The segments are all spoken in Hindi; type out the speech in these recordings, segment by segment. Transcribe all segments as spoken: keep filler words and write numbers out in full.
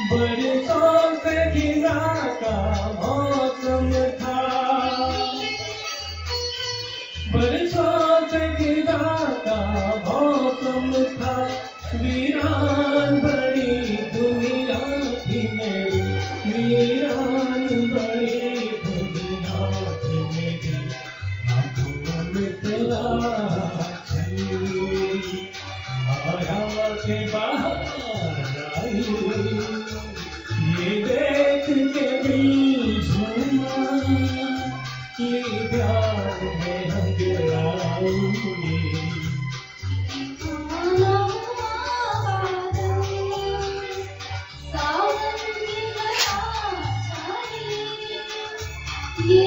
बरसों से घिरा का मौसम था, बरसों से घिरा का मौसम था। वीरान बड़ी दुनिया थी मेरी, वीरान बड़ी दुनिया थी मेरी। आंखों में तेरा छवि माया के बाहर आई, ये देख के दिल झूमा, ये प्यार में अंगड़ाई। ये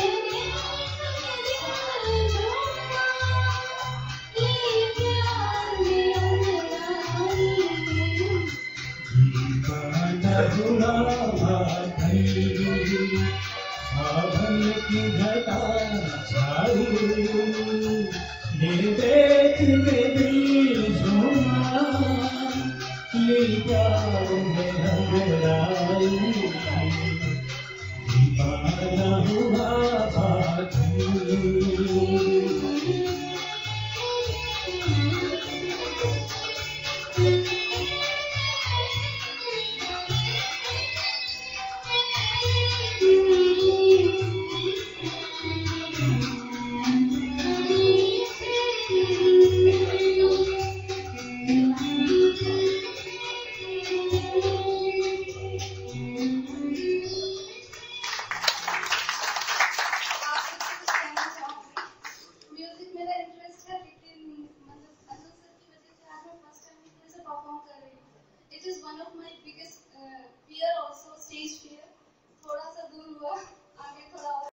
सावन की घटा छाई, ये देख के दिल झूमा, ये प्यार में अंगड़ाई। दीवाना हुआ बाकी It is one of my biggest uh, fear also, stage fear. थोड़ा सा दूर हुआ